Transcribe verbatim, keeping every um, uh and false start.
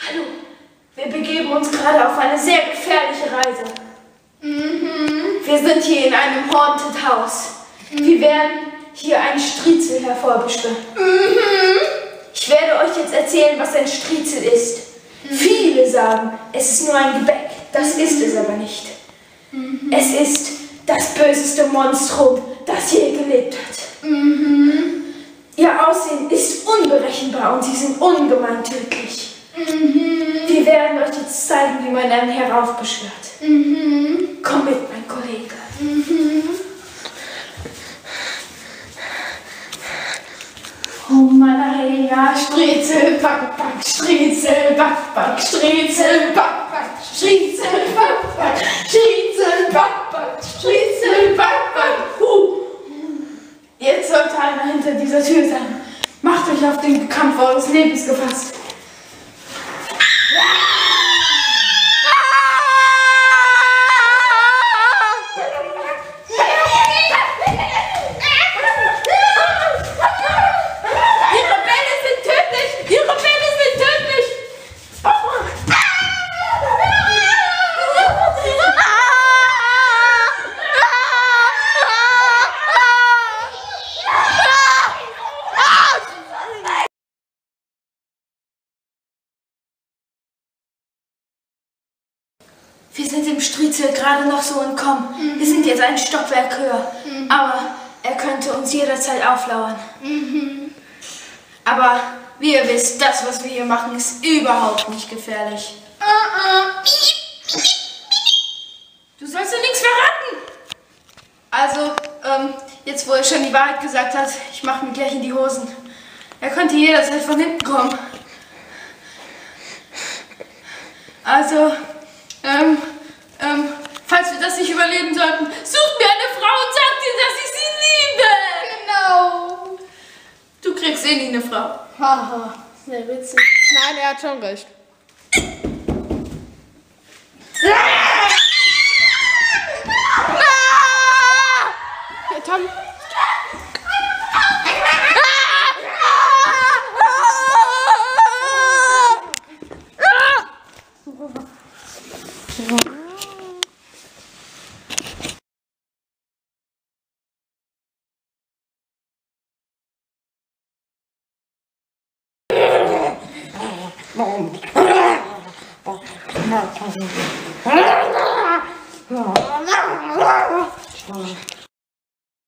Hallo, wir begeben uns gerade auf eine sehr gefährliche Reise. Mhm. Wir sind hier in einem Haunted House. Mhm. Wir werden hier einen Striezel hervorbeschwören. Mhm. Ich werde euch jetzt erzählen, was ein Striezel ist. Mhm. Viele sagen, es ist nur ein Gebäck. Das mhm. ist es aber nicht. Mhm. Es ist das böseste Monstrum, das je gelebt hat. Mhm. Ihr Aussehen ist unberechenbar und sie sind ungemein tödlich. Mhm. Wir werden euch jetzt zeigen, wie man einen heraufbeschwört. Mhm. Komm mit, mein Kollege. Mhm. Oh Mann, ja, Striezel, Back, Back, Striezel, Back, Back, Striezel, Back, Back, Striezel, Back, Back, Striezel, Back, Back, Striezel, Back, Back. Huh. Jetzt sollte einer hinter dieser Tür sein. Macht euch auf den Kampf eures Lebens gefasst. Wir sind dem Striezel gerade noch so entkommen. Mhm. Wir sind jetzt ein Stockwerk höher. Mhm. Aber er könnte uns jederzeit auflauern. Mhm. Aber wie ihr wisst, das, was wir hier machen, ist überhaupt nicht gefährlich. Uh-uh. Du sollst ja nichts verraten. Also, ähm, jetzt wo er schon die Wahrheit gesagt hat, ich mache mir gleich in die Hosen. Er könnte jederzeit von hinten kommen. Also... Ähm, ähm, falls wir das nicht überleben sollten, sucht mir eine Frau und sagt ihr, dass ich sie liebe! Genau! Du kriegst eh nie eine Frau. Haha, sehr witzig. Nein, er hat schon recht. Hey, Tom. Oh,